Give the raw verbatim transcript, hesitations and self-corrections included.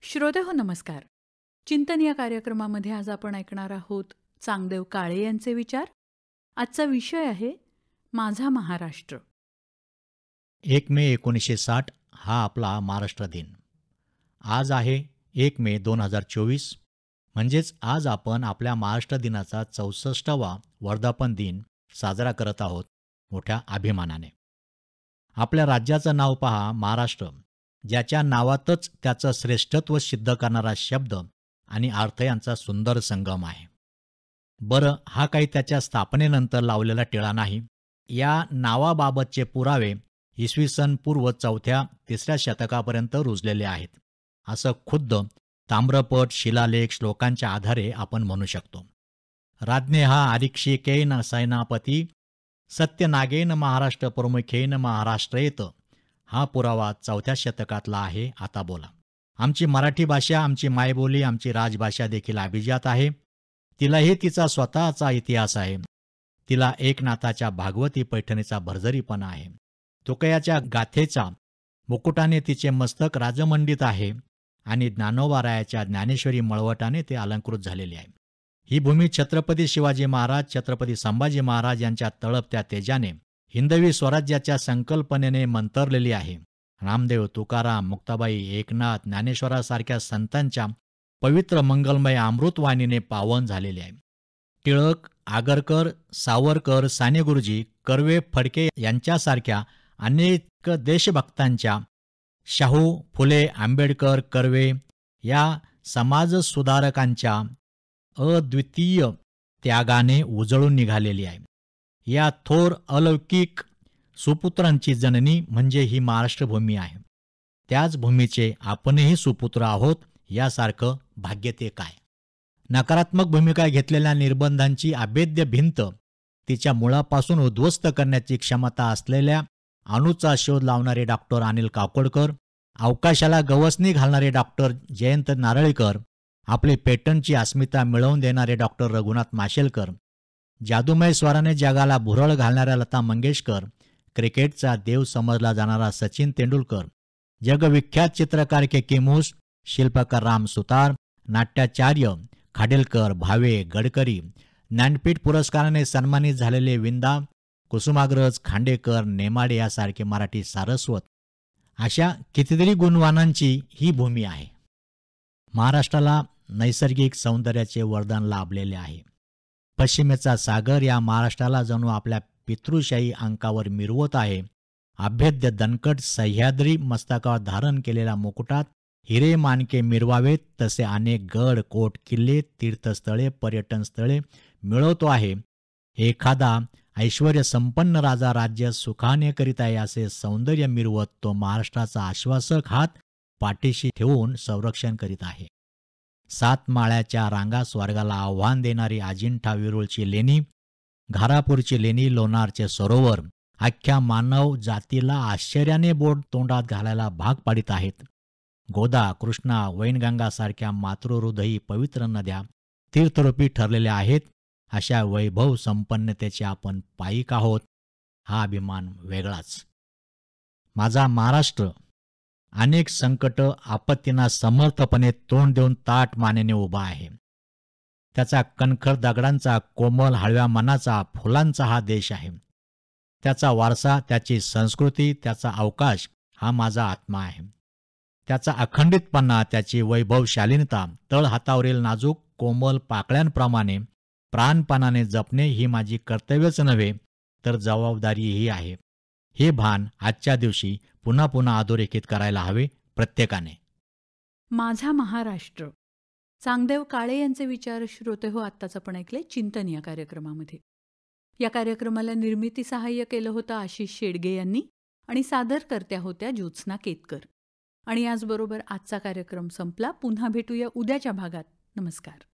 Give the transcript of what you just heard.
श्रोतेहो नमस्कार. चिंतन या कार्यक्रमामध्ये आज आपण ऐकणार आहोत चांगदेव काळे यांचे विचार. आजचा विषय आहे माझा महाराष्ट्र. एक मे एकोणीसशे साठ हा आपला महाराष्ट्र दिन. आज आहे एक मे दोन हजार चोवीस, म्हणजेच आज आपण आपल्या महाराष्ट्र दिनाचा चौसष्टावा वर्धापन दिन साजरा करत आहोत मोठ्या अभिमानाने. आपल्या राज्याचं नाव पहा, महाराष्ट्र, ज्याच्या नावातच त्याचं श्रेष्ठत्व सिद्ध करणारा शब्द आणि अर्थ यांचा सुंदर संगम आहे. बरं, हा काही त्याच्या स्थापनेनंतर लावलेला टिळा नाही. या नावाबाबतचे पुरावे इसवी सन पूर्व चौथ्या तिसऱ्या शतकापर्यंत रुजलेले आहेत, असं खुद्द ताम्रपट, शिलालेख, श्लोकांच्या आधारे आपण म्हणू शकतो. राज्ञे हा आरिक्षिकेन सैनापती सत्यनागेन महाराष्ट्र प्रमुखेन महाराष्ट्रेत, हा पुरावा चौथ्या शतकातला आहे. आता बोला. आमची मराठी भाषा, आमची मायबोली, आमची राजभाषा देखील अभिजात आहे. तिलाही तिचा स्वतःचा इतिहास आहे. तिला एकनाथाच्या भागवती पैठणीचा भरजरीपणा आहे. तुकयाच्या गाथेचा मुकुटाने तिचे मस्तक राजमंडित आहे आणि ज्ञानोबारायाच्या ज्ञानेश्वरी मळवटाने ते अलंकृत झालेले आहे. ही भूमी छत्रपती शिवाजी महाराज, छत्रपती संभाजी महाराज यांच्या तळपत्या तेजाने, हिंदवी स्वराज्याच्या संकल्पनेने मंतरलेली आहे. रामदेव, तुकाराम, मुक्ताबाई, एकनाथ, ज्ञानेश्वरासारख्या संतांच्या पवित्र मंगलमय अमृतवाणीने पावन झालेले आहे. टिळक, आगरकर, सावरकर, साने गुरुजी, कर्वे, फडके यांच्यासारख्या अनेक देशभक्तांच्या, शाहू, फुले, आंबेडकर, कर्वे या समाजसुधारकांच्या अद्वितीय त्यागाने उजळून निघालेली आहे. या थोर अलौकिक सुपुत्रांची जननी म्हणजे ही महाराष्ट्र भूमी आहे. त्याच भूमीचे आपणही सुपुत्र आहोत, यासारखं भाग्य ते काय. नकारात्मक भूमिका घेतलेल्या निर्बंधांची अभेद्य भिंत, तिच्या मुळापासून उद्ध्वस्त करण्याची क्षमता असलेल्या अणूचा शोध लावणारे डॉक्टर अनिल काकोडकर, अवकाशाला गवसणी घालणारे डॉक्टर जयंत नारळीकर, आपली पेटंटची अस्मिता मिळवून देणारे डॉक्टर रघुनाथ माशेलकर, जादूमय स्वराने जगाला भुरळ घालणाऱ्या लता मंगेशकर, क्रिकेटचा देव समजला जाणारा सचिन तेंडुलकर, जगविख्यात चित्रकार के किमूस, शिल्पकार राम सुतार, नाट्याचार्य खाडेलकर, भावे, गडकरी, ज्ञानपीठ पुरस्काराने सन्मानित झालेले विंदा, कुसुमाग्रज, खांडेकर, नेमाडे यासारखे मराठी सारस्वत, अशा कितीतरी गुणवानांची ही भूमी आहे. महाराष्ट्राला नैसर्गिक सौंदर्याचे वरदान लाभलेले आहे. पश्चिमेचा सागर या महाराष्ट्राला जणू आपल्या पितृशाही अंकावर मिरवत आहे. अभेद्य दणकट सह्याद्री मस्तकावर धारण केलेल्या मुकुटात हिरे माणके मिरवावेत तसे अनेक गड, कोट, किल्ले, तीर्थस्थळे, पर्यटन स्थळे मिळवतो आहे. एखादा ऐश्वर्य संपन्न राजा राज्य सुखाने करीत आहे असे सौंदर्य मिरवत तो महाराष्ट्राचा आश्वासक हात पाठीशी ठेवून संरक्षण करीत आहे. सात माळ्याच्या रांगा स्वर्गाला आव्हान देणारी अजिंठा वेरूळची लेणी, घारापूरची लेणी, लोणारचे सरोवर अख्ख्या मानव जातीला आश्चर्याने बोट तोंडात घालायला भाग पाडित आहेत. गोदा, कृष्णा, वैनगंगा सारख्या मातृहृदयी पवित्र नद्या तीर्थरूपी ठरलेल्या आहेत. अशा वैभव संपन्नतेचे आपण पाईक आहोत. हा अभिमान वेगळाच. माझा महाराष्ट्र अनेक संकट आपत्तींना समर्थपणे तोंड देऊन ताठ मानेने उभा आहे. त्याचा कणखर दगडांचा, कोमल हळव्या मनाचा, फुलांचा हा देश आहे. त्याचा वारसा, त्याची संस्कृती, त्याचा अवकाश हा माझा आत्मा आहे. त्याचा अखंडितपणा, त्याची वैभवशालीनता तळहातावरील नाजूक कोमल पाकळ्यांप्रमाणे प्राणपणाने जपणे ही माझी कर्तव्यच नव्हे तर जबाबदारीही आहे. हे भान आजच्या दिवशी पुन्हा पुन्हा अधोरेखित करायला हवे प्रत्येकाने. माझा महाराष्ट्र. चांगदेव काळे यांचे विचार श्रोतेहो आत्ताच आपण ऐकले चिंतन या कार्यक्रमामध्ये. या कार्यक्रमाला निर्मिती सहाय्य केलं होतं आशिष शेडगे यांनी आणि सादरकर्त्या होत्या ज्योत्स्ना केतकर. आणि याचबरोबर आजचा कार्यक्रम संपला. पुन्हा भेटूया उद्याच्या भागात. नमस्कार.